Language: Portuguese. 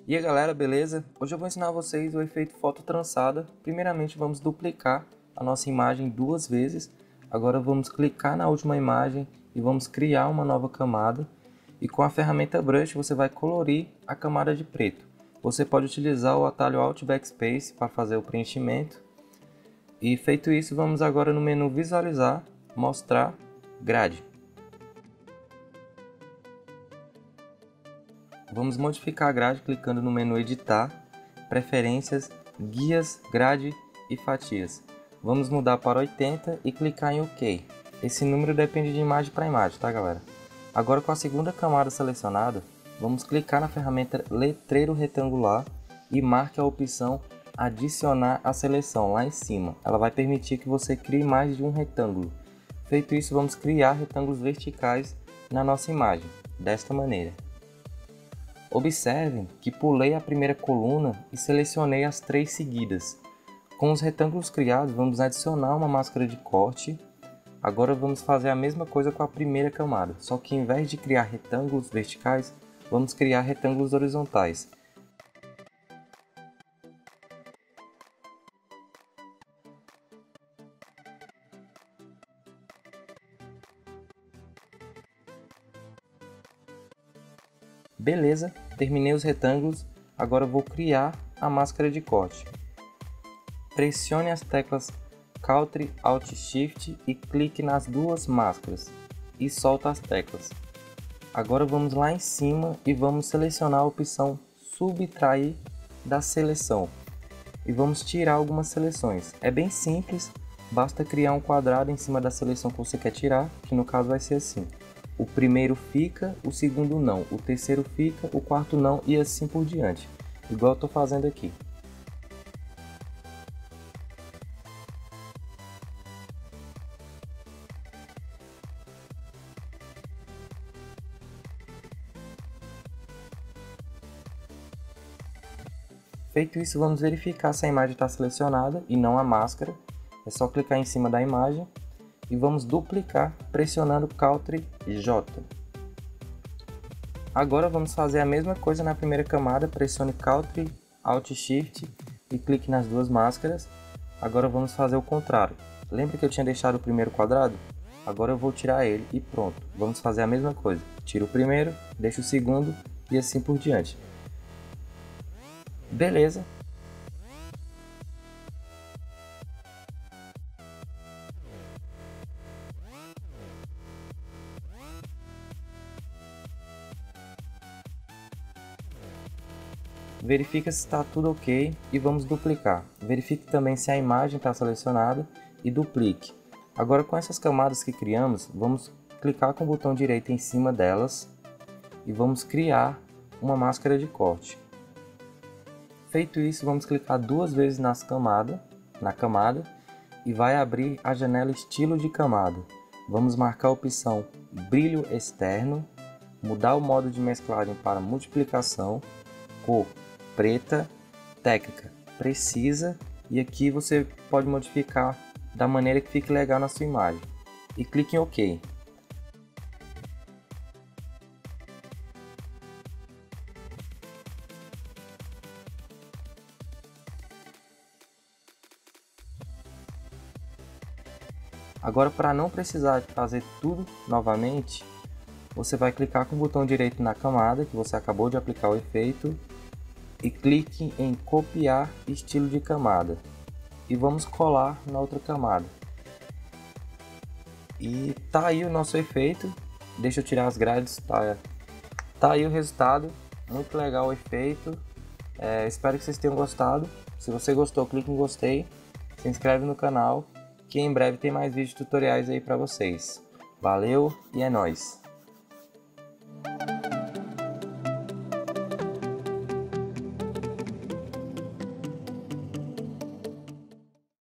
E aí galera, beleza? Hoje eu vou ensinar vocês o efeito foto trançada. Primeiramente vamos duplicar a nossa imagem duas vezes. Agora vamos clicar na última imagem e vamos criar uma nova camada. E com a ferramenta Brush você vai colorir a camada de preto. Você pode utilizar o atalho Alt Backspace para fazer o preenchimento. E feito isso, vamos agora no menu Visualizar, Mostrar, Grade. Vamos modificar a grade clicando no menu Editar, Preferências, Guias, Grade e Fatias. Vamos mudar para 80 e clicar em OK. Esse número depende de imagem para imagem, tá galera? Agora com a segunda camada selecionada, vamos clicar na ferramenta Letreiro Retangular e marque a opção Adicionar a seleção lá em cima. Ela vai permitir que você crie mais de um retângulo. Feito isso, vamos criar retângulos verticais na nossa imagem, desta maneira. Observem que pulei a primeira coluna e selecionei as três seguidas. Com os retângulos criados, vamos adicionar uma máscara de corte. Agora vamos fazer a mesma coisa com a primeira camada, só que em vez de criar retângulos verticais, vamos criar retângulos horizontais. Beleza, terminei os retângulos, agora vou criar a máscara de corte. Pressione as teclas Ctrl, Alt, Shift e clique nas duas máscaras e solta as teclas. Agora vamos lá em cima e vamos selecionar a opção Subtrair da seleção e vamos tirar algumas seleções. É bem simples, basta criar um quadrado em cima da seleção que você quer tirar, que no caso vai ser assim. O primeiro fica, o segundo não, o terceiro fica, o quarto não e assim por diante, igual eu estou fazendo aqui. Feito isso, vamos verificar se a imagem está selecionada e não a máscara. É só clicar em cima da imagem e vamos duplicar pressionando Ctrl J. Agora vamos fazer a mesma coisa na primeira camada, pressione Ctrl Alt Shift e clique nas duas máscaras. Agora vamos fazer o contrário. Lembra que eu tinha deixado o primeiro quadrado? Agora eu vou tirar ele e pronto. Vamos fazer a mesma coisa. Tiro o primeiro, deixo o segundo e assim por diante. Beleza. Verifica se está tudo ok e vamos duplicar. Verifique também se a imagem está selecionada e duplique. Agora com essas camadas que criamos, vamos clicar com o botão direito em cima delas e vamos criar uma máscara de corte. Feito isso, vamos clicar duas vezes na camada e vai abrir a janela Estilo de camada. Vamos marcar a opção Brilho Externo, mudar o modo de mesclagem para multiplicação, cor preta, técnica precisa e aqui você pode modificar da maneira que fique legal na sua imagem. E clique em OK. Agora, para não precisar fazer tudo novamente, você vai clicar com o botão direito na camada que você acabou de aplicar o efeito e clique em copiar estilo de camada e vamos colar na outra camada. E tá aí o nosso efeito. Deixa eu tirar as grades, tá aí o resultado. Muito legal o efeito. Espero que vocês tenham gostado. Se você gostou, clique em gostei, se inscreve no canal que em breve tem mais vídeos tutoriais aí para vocês. Valeu e é nóis!